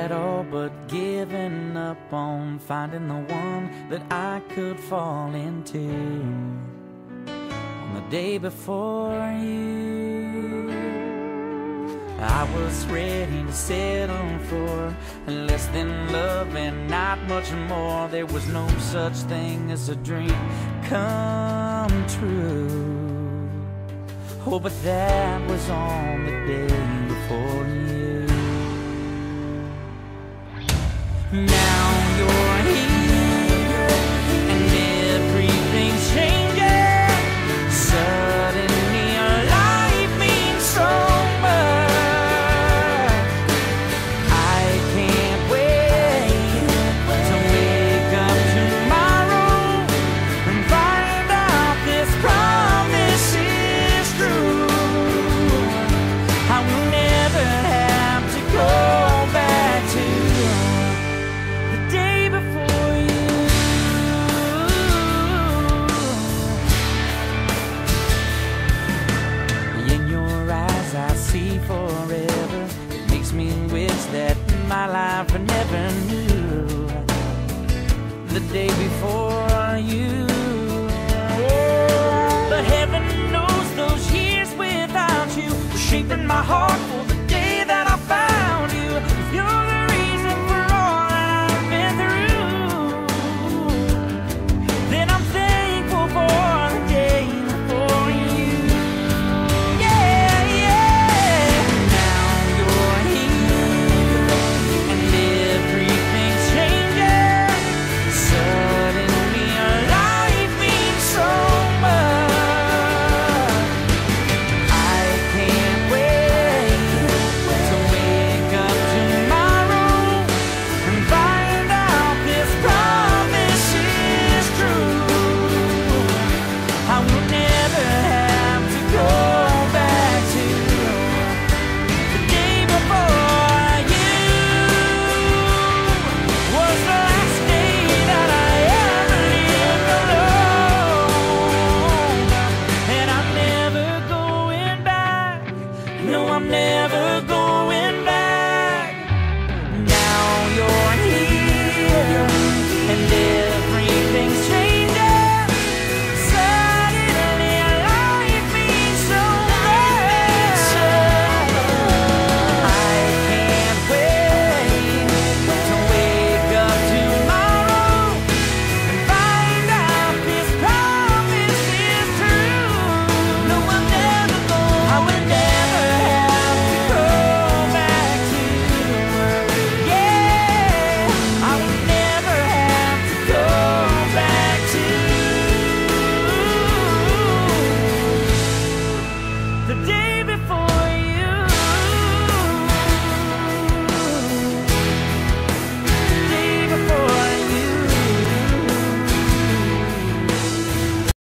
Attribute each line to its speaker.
Speaker 1: had all but given up on finding the one that I could fall into. On the day before you, I was ready to settle for less than love and not much more. There was no such thing as a dream come true. Oh, but that was on the day before you. Now you're here and everything's changing. Suddenly your life means so much. I can't wait to wake up tomorrow and find out this promise is true. I will never have to go back to the day before you. In your eyes I see forever. It makes me wish that my life I never knew the day before you. But heaven knows those years without you were shaping my heart